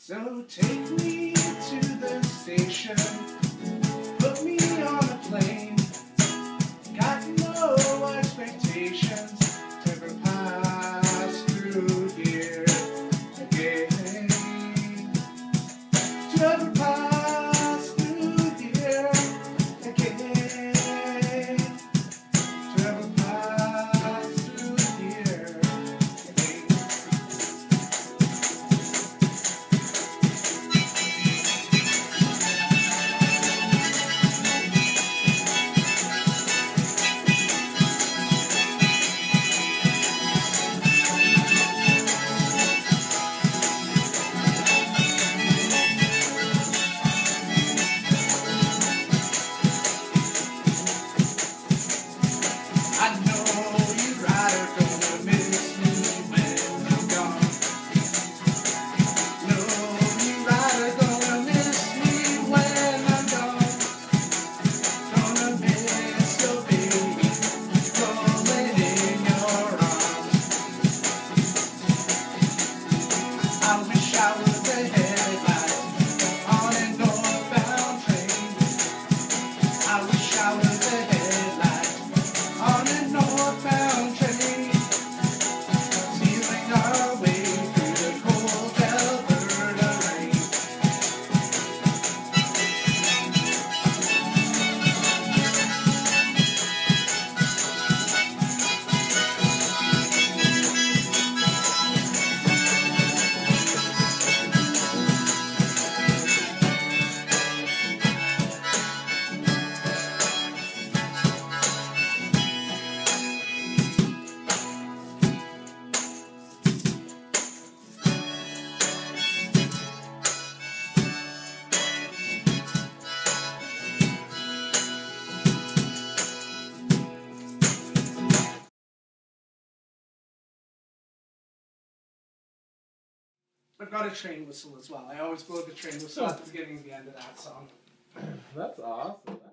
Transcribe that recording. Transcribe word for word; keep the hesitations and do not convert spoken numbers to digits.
So take me to the station, put me on a plane. Got no expectations to ever pass through here again. To ever pass through here again. To ever pass through here again. I know you rider gonna miss me when I'm gone. Know you rider gonna miss me when I'm gone. Gonna miss your baby rolling in your arms. I wish I was a headlight on a northbound train. I wish I was a headlight on a northbound train, stealing our way through the cold Alberta rain. I've got a train whistle as well. I always blow the train whistle at the beginning and the end of that song. That's awesome.